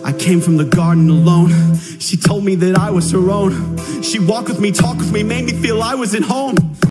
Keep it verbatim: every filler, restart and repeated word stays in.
I came from the garden alone. She told me that I was her own. She walked with me, talked with me, made me feel I was at home.